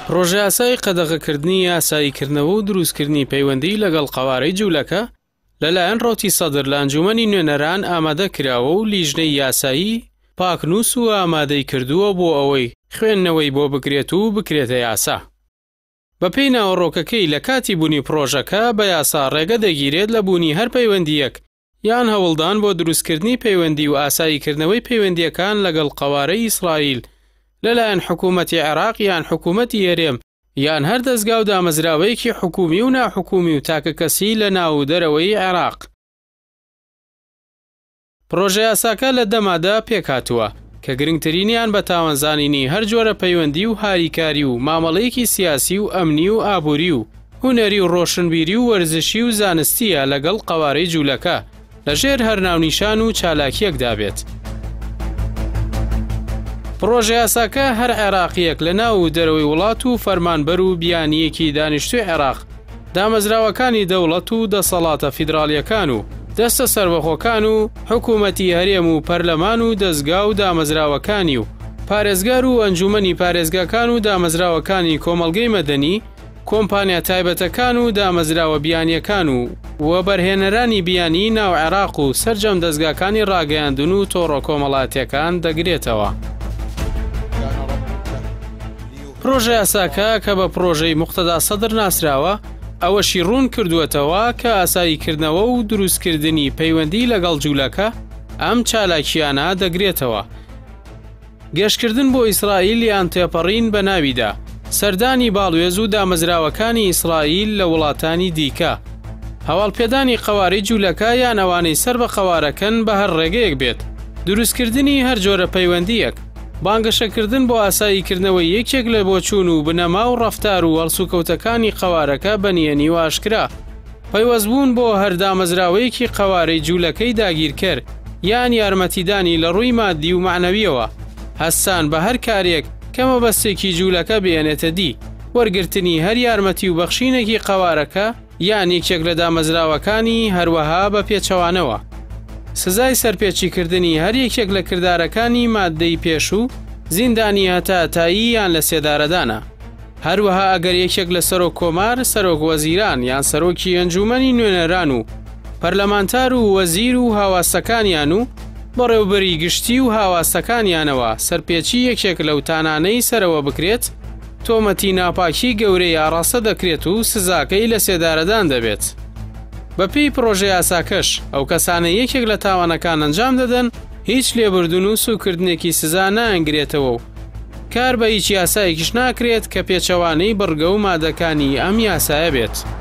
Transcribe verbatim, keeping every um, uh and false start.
پرۆژە یاسای قەدەغەکردنی یاساییکردنەوە و دروستکردنی پەیوەندی لەگەڵ قەوارەی جوولەکە لەلایەن ڕۆتی سەدر لە ئەنجومەنی نوێنەران ئامادە کراوە و لیژنەی یاسایی پاکنووس و ئامادەی کردووە بۆ ئەوەی خوێندنەوەی بۆ بکرێت و بکرێتە یاسا. بەپێی ناوەڕۆکەکەی لە کاتی بوونی پرۆژەکە بە یاسا ڕێگە دەگیرێت لە بوونی هەر پەیوەندیەک یان هەوڵدان بۆ دروستکردنی پەیوەندی و ئاساییکردنەوەی پەیوەندیەکان لەگەڵ قەوارەی ئیسرائیل لەلایەن حکوومەتی عێراق یان حکوومەتی هەرێم یان هەر دەستگا و دامەزراوەیەکی حکومی و ناحکومی و تاکە کەسی لە ناو دەرەوەی عێراق. پرۆژە یاساکە لە دەمادا پێکهاتووە کە گرنگترینیان بە تاوانزانینی هەر جۆرە پەیوەندی و هاریکاری و مامەڵەیەکی سیاسی و ئەمنی و ئابووری و هونەری و ڕۆشنبیری و وەرزشی و زانستیە لەگەڵ قەوارەی جوولەکە لەژێر هەر ناونیشان و چالاکیەکدا بێت. پرۆژە یاساکە هەر عێراقیەک لە ناو دەرەوەی وڵات و فەرمانبەر و بیانیەکی دانیشتووی عێراق، دامەزراوەکانی دەوڵەت و دەسەڵاتە فیدراڵیەکان و دەستە سەربەخۆکان و حکوومەتی هەرێم و پەرلەمان و دەستگا و دامەزراوەکانی و پارێزگار و ئەنجومەنی پارێزگاکان و دامەزراوەکانی کۆمەڵگەی مەدەنی، کۆمپانیا تایبەتەکان و دامەزراوە بیانیەکان و وە بەرهێنەرانی بیانی ناو عێراق و سەرجەم دەستگاکانی ڕاگەیاندن و تۆڕە کۆمەڵاتیەکان دەگرێتەوە. پرۆژە یاساکە کە بە پرۆژەی موقتەدا سەدر ناسراوە ئەوەشی ڕوون کردووەتەوە کە ئاساییکردنەوە و دروستکردنی پەیوەندی لەگەڵ جوولەکە ئەم چالاکیانە دەگرێتەوە. گەشتکردن بۆ ئیسرائیل یان تێپەڕین بە ناویدا، سەردانی باڵوێز و دامەزراوەکانی ئیسرائیل لە وڵاتانی دیکە، هەواڵپێدانی قەوارەی جوولەکە یان ئەوانەی سەر بە قەوارەکەن بە هەر ڕێگەیەک بێت، دروستکردنی هەر جۆرە پەیوەندیەک، بانگەشەکردن بۆ ئاساییکردنەوەی یەکێک لە بۆچوون و بنەما و ڕەفتار و هەڵسوکەوتەکانی قەوارەکە بەنیەنی و ئاشکرا، پەیوەستبوون بۆ هەر دامەزراوەیەکی قەوارەی جوولەکەی داگیرکەر یان یارمەتیدانی لە ڕووی مادی و معنەویەوە، هەستان بە هەر کارێک کە مەبەستێکی جوولەکە بێنێتە دی، وەرگرتنی هەر یارمەتی و بەخشینێکی قەوارەکە یان یەکێک لە دامەزراوەکانی هەروەها بە پێچەوانەوە. سزای سەرپێچیکردنی هەر یەکێک لە کردارەکانی مادەی پێش و زیندانی هەتاتایی یان لە سێدارەدانە. هەروەها ئەگەر یەکێک لە سەرۆک کۆمار، سەرۆک وەزیران یان سەرۆکی ئەنجومەنی نوێنەران و پەرلەمانتار و وەزیر و هاواستەکانیان و بەڕێوەبەری گشتی و هاواستەکانیانەوە سەرپێچی یەکێک لەو تانانەی سەرەوە بکرێت، تۆمەتی ناپاکی گەورەی ئاڕاستە دەکرێت و سزاکەی لە سێدارەدان دەبێت. بەپێی پرۆژە یاساکەش ئەو کەسانە یەکێک لە تاوانەکان ئەنجام دەدەن هیچ لێبوردن و سوکردنێکی سزا نایەنگرێتەوە و کار بە هیچ یاسایەکیش ناکرێت کە پێچەوانەی بڕگە و مادەکانی ئەم یاسایە بێت.